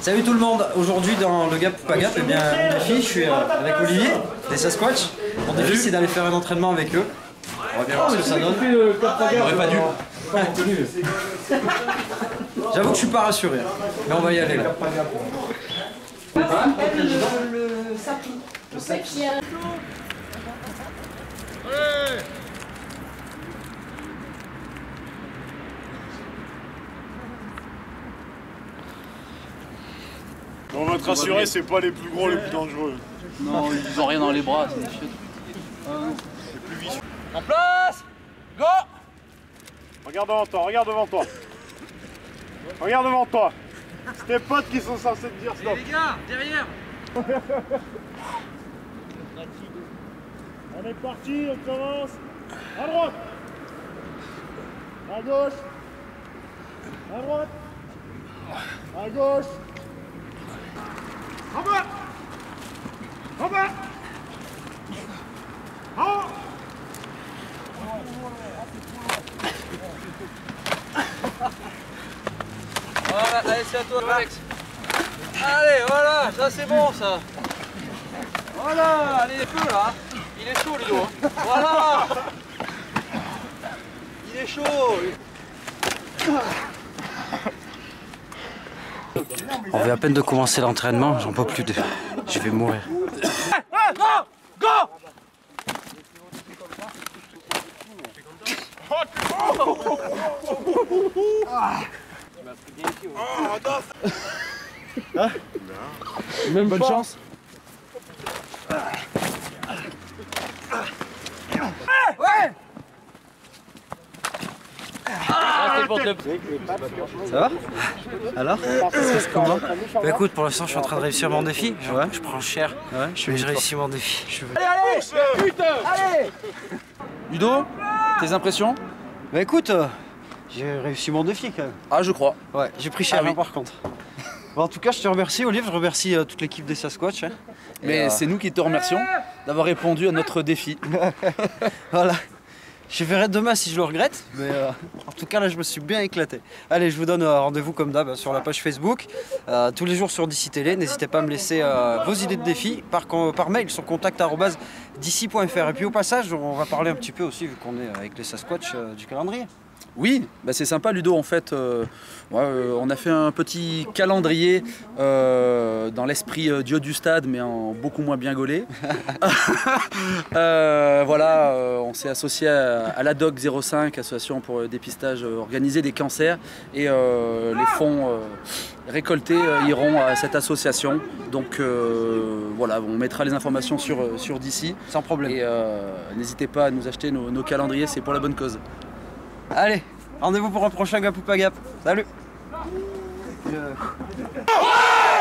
Salut tout le monde, aujourd'hui dans le Gap ou pas Gap, eh bien, mon défi, je suis avec Olivier des Sasquatch. Mon défi c'est d'aller faire un entraînement avec eux. On va bien voir ce que ça donne. J'aurais pas dû. J'avoue que je suis pas rassuré, mais on va y aller là. Le sapin. Le sapin. On va te rassurer, c'est pas les plus gros, les plus dangereux. Non, ils ont rien dans les bras, c'est des chiottes. C'est plus vicieux. En place! Go! Regarde devant toi, regarde devant toi. Regarde devant toi. C'est tes potes qui sont censés te dire stop. Les gars, derrière! On est parti, on commence. À droite. À gauche. À droite. À gauche. En bas. En bas. En haut. Voilà, allez, c'est à toi, Alex. Allez, voilà, ça c'est bon, ça. Voilà, allez, les feux là. Il est chaud, Ludo. Voilà. Il est chaud. On vient à peine de commencer l'entraînement, j'en peux plus de... Je vais mourir. Go! Go! Même bonne chance. Ouais! Ça va? Alors? Comment? Bah écoute, pour l'instant je suis en train de réussir mon défi. Je prends cher. Mais je réussis mon défi. Allez! Allez! Ludo, tes impressions? Bah écoute, j'ai réussi mon défi quand même. Ah, je crois. Ouais, j'ai pris cher par contre. Bon, en tout cas, je te remercie Olivier, je remercie toute l'équipe des Sasquatch. Mais c'est nous qui te remercions d'avoir répondu à notre défi. Voilà. Je verrai demain si je le regrette, mais en tout cas là je me suis bien éclaté. Allez, je vous donne rendez-vous comme d'hab sur la page Facebook, tous les jours sur DC Télé. N'hésitez pas à me laisser vos idées de défis par mail sur contact@dc.fr. Et puis au passage, on va parler un petit peu aussi, vu qu'on est avec les Sasquatch, du calendrier. Oui, bah c'est sympa Ludo en fait. On a fait un petit calendrier dans l'esprit Dieu du stade, mais en beaucoup moins bien gaulé. Voilà, on s'est associé à l'ADOC 05, association pour le dépistage organisé des cancers, et les fonds récoltés iront à cette association. Donc voilà, on mettra les informations sur DC. Sans problème. Et n'hésitez pas à nous acheter nos calendriers, c'est pour la bonne cause. Allez, rendez-vous pour un prochain Gap ou pas Gap. Salut!